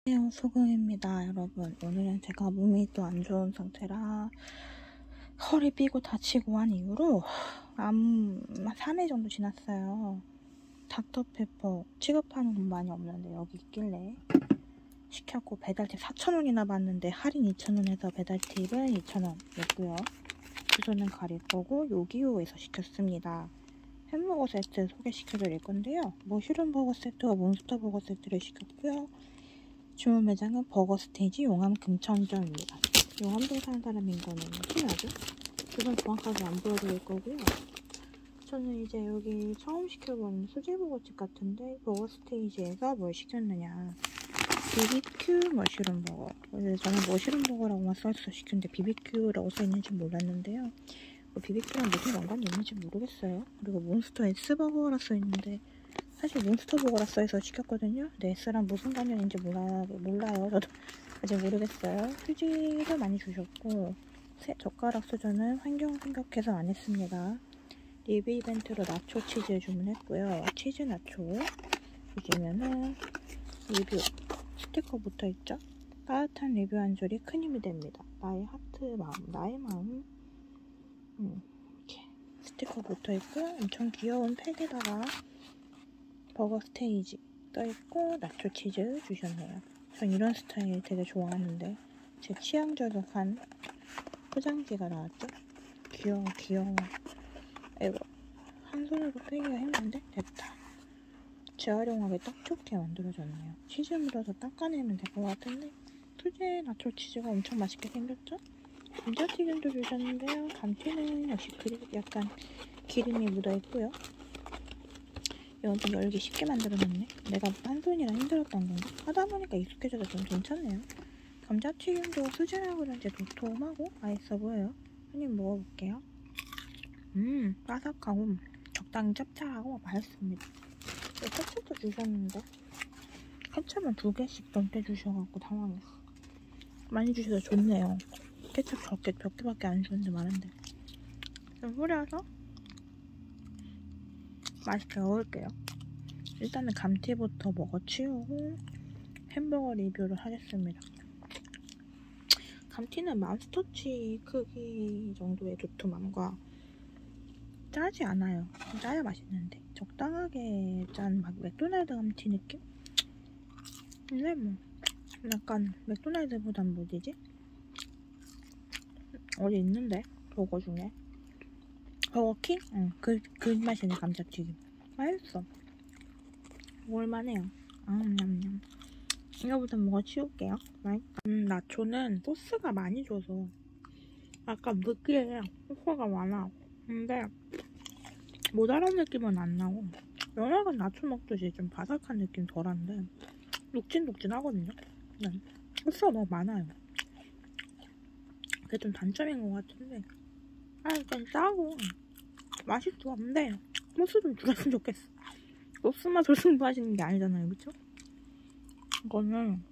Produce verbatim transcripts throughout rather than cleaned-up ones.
안녕하세요, 수금입니다. 여러분, 오늘은 제가 몸이 또 안 좋은 상태라 허리 삐고 다치고 한 이후로 한 삼 일 정도 지났어요. 닥터페퍼 취급하는 건 많이 없는데 여기 있길래 시켰고, 배달팁 사천 원이나 받는데 할인 이천 원에서 배달팁은 이천 원 냈고요. 주소는 가릴 거고 요기요에서 시켰습니다. 햄버거 세트 소개시켜 드릴 건데요. 머쉬룸 버거 세트와 몬스터 버거 세트를 시켰고요. 주문 매장은 버거스테이지 용암 금천점입니다. 용암동 사는 사람인 거는 티나죠? 주소는 정확하게 안 보여드릴 거고요. 저는 이제 여기 처음 시켜본 수제버거집 같은데, 버거스테이지에서 뭘 시켰느냐, 비비큐 머쉬룸 버거. 근데 저는 머쉬룸 버거라고만 써있어 시켰는데 비비큐라고 써있는지 몰랐는데요. 뭐 비비큐랑 무슨 연관이 있는지 모르겠어요. 그리고 몬스터 S버거라 써있는데 사실 몬스터버거라 써서 시켰거든요. 근데 S랑 무슨 관련인지 몰라, 몰라요. 저도 아직 모르겠어요. 휴지를 많이 주셨고, 새 젓가락 수저는 환경 생각해서 안 했습니다. 리뷰 이벤트로 나초 치즈 주문했고요. 치즈 나초 보시면은 리뷰 스티커 붙어있죠? 따뜻한 리뷰 한 줄이 큰 힘이 됩니다. 나의 하트 마음, 나의 마음. 음, 이렇게 스티커 붙어있고, 엄청 귀여운 팩에다가 버거스테이지 떠있고 나초 치즈 주셨네요. 전 이런 스타일 되게 좋아하는데 제 취향 저격한 포장지가 나왔죠? 귀여워 귀여워. 이거 한 손으로 빼기가 힘든데 됐다. 재활용하기 딱 좋게 만들어졌네요. 치즈 묻어서 닦아내면 될 것 같은데, 수제 나초 치즈가 엄청 맛있게 생겼죠? 감자튀김도 주셨는데요. 감튀는 역시 그리 약간 기름이 묻어있고요. 이건 좀 열기 쉽게 만들어놨네. 내가 한 손이라 힘들었던 건가? 하다보니까 익숙해져서 좀 괜찮네요. 감자튀김도 수제라 그런지 도톰하고 맛있어 보여요. 한 입 먹어볼게요. 음, 바삭하고 적당히 짭짤하고 맛있습니다. 케첩도 주셨는데 케첩은 두 개씩 넘게 주셔갖고 당황했어. 많이 주셔서 좋네요. 케첩 적게, 몇 개밖에 안 주는데 많은데. 좀 뿌려서 맛있게 먹을게요. 일단은 감튀부터 먹어 치우고 햄버거 리뷰를 하겠습니다. 감튀는 맘스터치 크기 정도의 도톰함과 짜지 않아요. 짜야 맛있는데 적당하게 짠 막 맥도날드 감튀 느낌? 근데 뭐 약간 맥도날드보단 뭐지지? 어디 있는데? 버거 중에 버거킹? 응, 그, 그 맛이네. 감자튀김 맛있어. 먹을만해요. 음, 냠냠. 이거부터 먹어 치울게요. 음, 나초는 소스가 많이 줘서 약간 느끼해요. 소스가 많아. 근데 모자란 느낌은 안 나고, 연어가 나초 먹듯이 좀 바삭한 느낌 덜한데 녹진녹진하거든요. 네. 소스가 너무 많아요. 그게 좀 단점인 것 같은데, 아, 일단 짜고 맛있어. 근데 소스 좀 줄였으면 좋겠어. 소스 맛을 승부하시는 게 아니잖아요, 그쵸? 이거는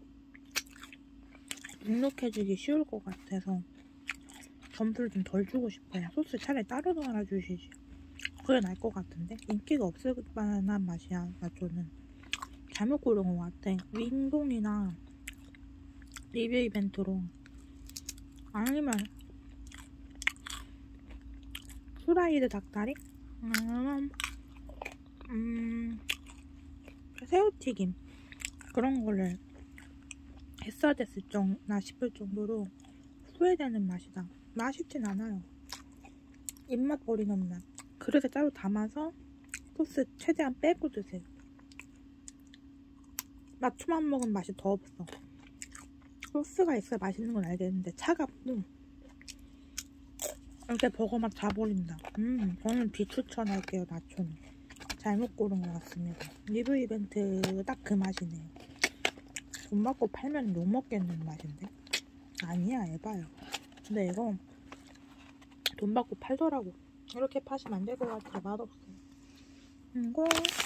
눅눅해지기 쉬울 것 같아서 점수를 좀 덜 주고 싶어요. 소스 차라리 따로 달아주시지. 그게 나을 것 같은데? 인기가 없을 만한 맛이야, 나초는. 잘못 고른 것 같아. 윙동이나 리뷰 이벤트로, 아니면 프라이드 닭다리? 아니면 음, 새우튀김, 그런 거를 했어야 됐을 정나 싶을 정도로 후회되는 맛이다. 맛있진 않아요. 입맛 버리는 맛. 그릇에 따로 담아서 소스 최대한 빼고 드세요. 나초만 먹은 맛이 더 없어. 소스가 있어야 맛있는 건 알겠는데 차갑고 이렇게 버거 맛 다 버린다. 음, 저는 비추천할게요. 나초는 잘못 고른 것 같습니다. 리뷰 이벤트 딱 그 맛이네요. 돈 받고 팔면 욕먹겠는 맛인데? 아니야, 에바요. 근데 이거 돈 받고 팔더라고. 이렇게 파시면 안 될 것 같아. 맛없어. 그리고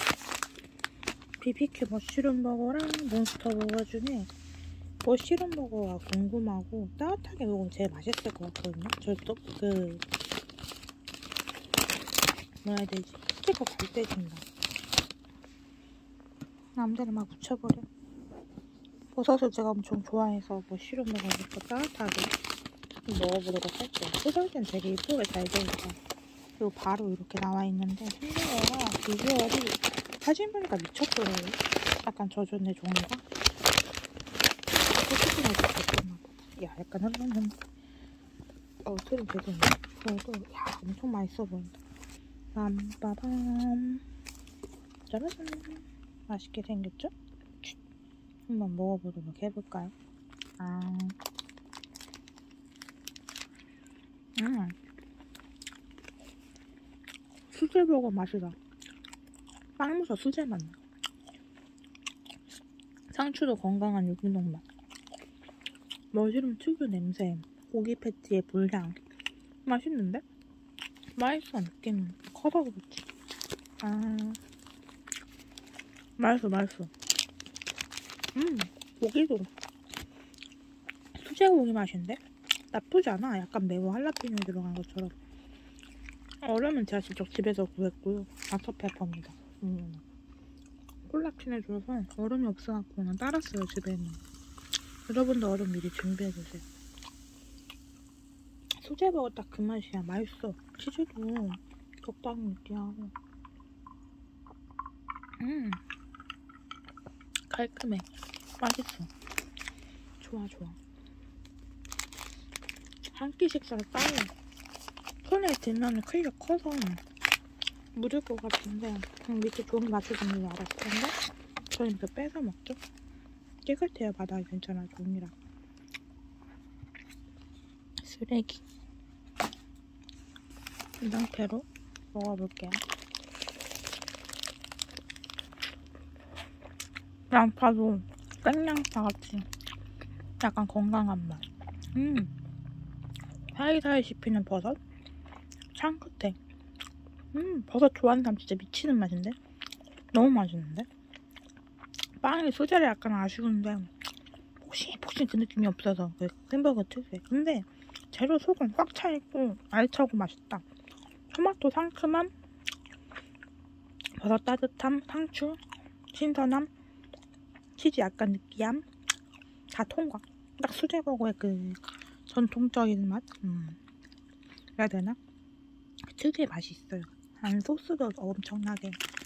비비큐 머쉬룸 버거랑 몬스터 버거 중에 머쉬룸 버거가 궁금하고 따뜻하게 먹으면 제일 맛있을 것 같거든요. 저도 그 뭐라 해야 되지? 스티커 갈 때 준다. 남들을 막 붙여버려. 버섯을 제가 엄청 좋아해서 뭐 시럽 먹어서 따뜻하게 먹어보도록 할게요. 포장지는 되게 예쁘게 잘 되니까. 그리고 바로 이렇게 나와 있는데 생각보다 비주얼이 사진 보니까 미쳤더라고요. 약간 젖었네 종이가. 소스가 젖었나 보다. 야 약간 흘러는 어 소리 되겠네. 그래도 야 엄청 맛있어 보인다. 빰빠밤 짜라잔 맛있게 생겼죠? 한번 먹어보도록 해볼까요? 아, 음, 수제버거 맛이다. 빵무서 수제 맛. 상추도 건강한 유기농 맛. 머시룸 특유 냄새, 고기 패티의 불향. 맛있는데? 맛있어 느낌은. 커서 그렇지. 아, 맛있어 맛있어. 음, 고기도 수제고기 맛인데? 나쁘지 않아. 약간 매워 할라피뇨 들어간 것처럼. 얼음은 제가 직접 집에서 구했고요. 아서페퍼입니다. 음. 콜라틴 해줘서 얼음이 없어갖고 그냥 따랐어요. 집에 있는. 여러분도 얼음 미리 준비해주세요. 수제버거 딱 그 맛이야. 맛있어. 치즈도 적당히 느끼하고. 음, 깔끔해. 맛있어. 좋아 좋아. 한 끼 식사를 빨리 손에 들면 크기가 커서 묻을 것 같은데 그냥 밑에 종이 맞춰주는 줄 알았을 텐데 저는 이렇게 빼서 먹죠. 깨끗해요. 바닥이 괜찮아. 종이랑. 쓰레기. 이 상태로 먹어볼게요. 양파도 생양파같이 약간 건강한 맛. 음, 사이사이 씹히는 버섯. 향긋해. 음, 버섯 좋아하는 사람 진짜 미치는 맛인데? 너무 맛있는데? 빵이 수제라 약간 아쉬운데 폭신폭신 그 느낌이 없어서 그 햄버거 특유의. 근데 재료 속은 꽉 차있고 알차고 맛있다. 토마토 상큼함, 버섯 따뜻함, 상추 신선함, 치즈 약간 느끼함 다 통과. 딱 수제버거의 그 전통적인 맛? 음, 해야 되나? 특유의 맛이 있어요. 안 소스도 엄청나게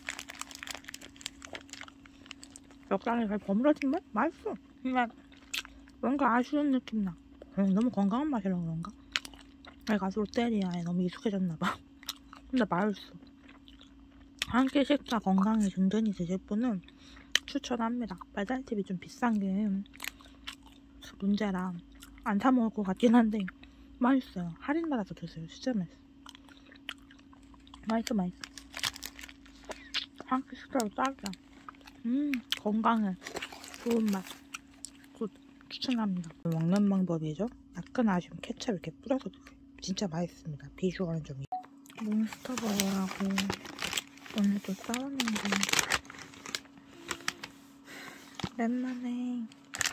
적당히 잘 버무려진 맛? 맛있어. 그냥 뭔가 아쉬운 느낌 나. 어, 너무 건강한 맛이라 그런가? 내가 롯데리아에 너무 익숙해졌나봐. 근데 맛있어. 한 끼 식사 건강에 든든히 드실 분은 추천합니다. 배달팁이 좀 비싼 게 문제라 안 사 먹을 것 같긴 한데 맛있어요. 할인받아서 드세요. 진짜 맛있어. 맛있어 맛있어. 한 끼 식사로 딱이야. 음, 건강해. 좋은 맛. 굿. 추천합니다. 먹는 방법이죠. 약간 아쉬운 케첩 이렇게 뿌려서 드세요. 진짜 맛있습니다. 비주얼은 좀. 몬스터버거라고 오늘 또 싸웠는데 오랜만에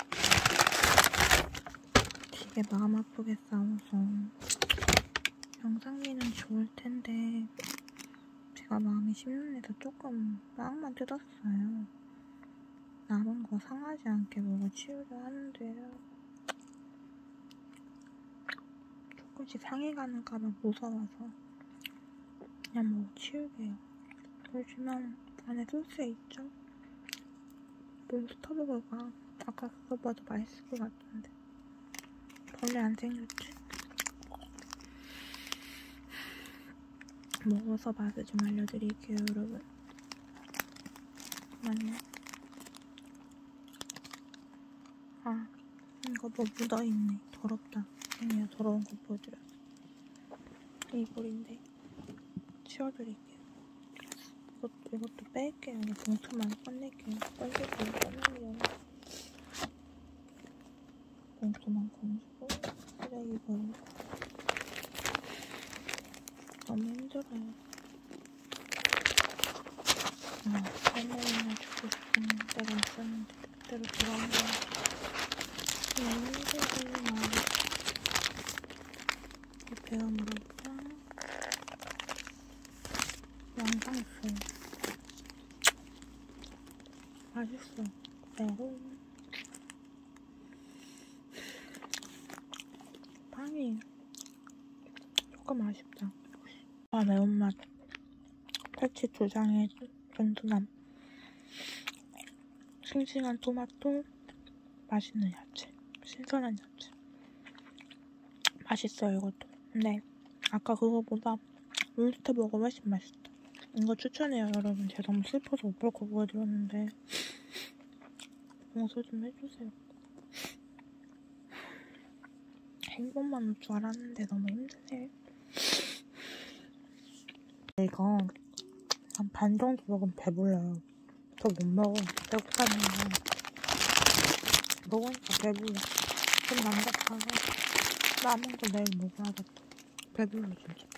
되게 마음 아프게 싸워서 영상미는 좋을 텐데 제가 마음이 심란해서 조금 빵만 뜯었어요. 남은 거 상하지 않게 먹어 치우려 하는데요. 조금씩 상해가는가봐 무서워서 그냥 먹어 치우게요. 보시면 안에 소스 있죠? 몬스터버거가 아까 그거보다 맛있을 것 같은데 벌레 안 생겼지? 먹어서 맛을 좀 알려드릴게요 여러분. 잠깐만요. 아 이거 뭐 묻어있네. 더럽다. 아니요 더러운 거 보여드렸어. 이불인데 치워드릴게요. 이것, 이것도 뺄게요. 그냥 봉투만 꺼낼게요. 꺼내기로 꺼내요. 봉투만 건지고 쓰레기 버리고. 너무 힘들어요. 아, 할머니나 주고 싶은 때가 있었는데 그때로 돌아온 거야. 너무 힘들구나. 배워 물어보자. 영상 있어요. 맛있어. 매워. 조금 아쉽다. 아, 매운맛. 팔치 두 장의 쫀쫀함. 싱싱한 토마토. 맛있는 야채. 신선한 야채. 맛있어요, 이것도. 근데 아까 그거보다 롤스터버거 훨씬 맛있다. 이거 추천해요, 여러분. 제가 너무 슬퍼서 못 볼 거 보여드렸는데 용서 좀 해주세요. 행복만 올 줄 알았는데 너무 힘드네. 이거 한 반 정도 먹으면 배불러요. 더 못 먹어. 배고파지면 먹으니까 배불러. 좀 남겼다가 남은 거 내일 먹어야겠다. 배불러 진짜.